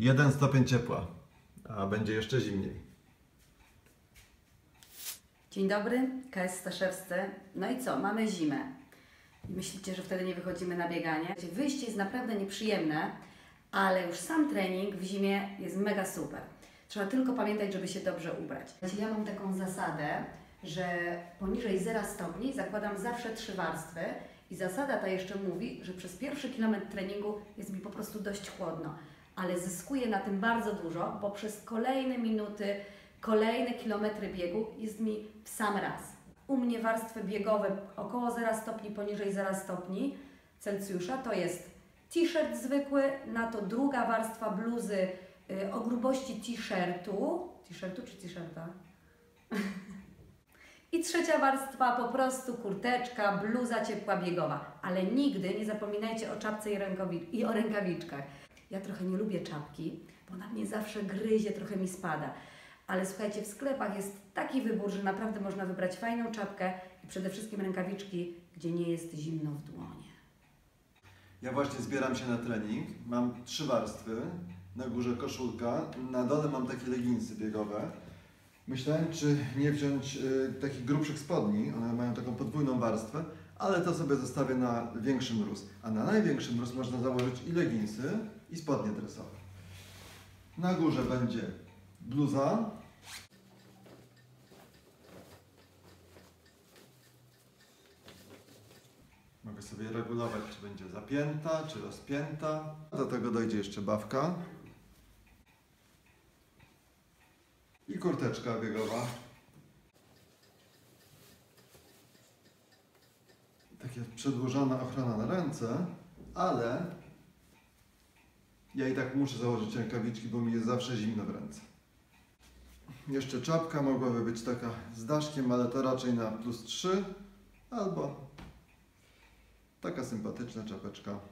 1 stopień ciepła, a będzie jeszcze zimniej. Dzień dobry, KS Staszewscy. No i co, mamy zimę. I myślicie, że wtedy nie wychodzimy na bieganie? Wyjście jest naprawdę nieprzyjemne, ale już sam trening w zimie jest mega super. Trzeba tylko pamiętać, żeby się dobrze ubrać. Ja mam taką zasadę, że poniżej 0 stopni zakładam zawsze 3 warstwy i zasada ta jeszcze mówi, że przez pierwszy kilometr treningu jest mi po prostu dość chłodno, ale zyskuję na tym bardzo dużo, bo przez kolejne minuty, kolejne kilometry biegu jest mi w sam raz. U mnie warstwy biegowe około 0 stopni, poniżej 0 stopni Celsjusza to jest t-shirt zwykły, na to druga warstwa bluzy o grubości t-shirtu czy t-shirta? I trzecia warstwa po prostu kurteczka, bluza ciepła biegowa. Ale nigdy nie zapominajcie o czapce i o rękawiczkach. Ja trochę nie lubię czapki, bo ona mnie zawsze gryzie, trochę mi spada. Ale słuchajcie, w sklepach jest taki wybór, że naprawdę można wybrać fajną czapkę i przede wszystkim rękawiczki, gdzie nie jest zimno w dłonie. Ja właśnie zbieram się na trening. Mam 3 warstwy. Na górze koszulka, na dole mam takie leginsy biegowe. Myślałem, czy nie wziąć takich grubszych spodni, one mają taką podwójną warstwę, ale to sobie zostawię na większy mróz. A na największy mróz można założyć i leginsy, i spodnie dresowe. Na górze będzie bluza. Mogę sobie regulować, czy będzie zapięta, czy rozpięta. Do tego dojdzie jeszcze bawka. I kurteczka biegowa. Taka przedłużona ochrona na ręce, ale ja i tak muszę założyć rękawiczki, bo mi jest zawsze zimno w ręce. Jeszcze czapka mogłaby być taka z daszkiem, ale to raczej na +3 albo taka sympatyczna czapeczka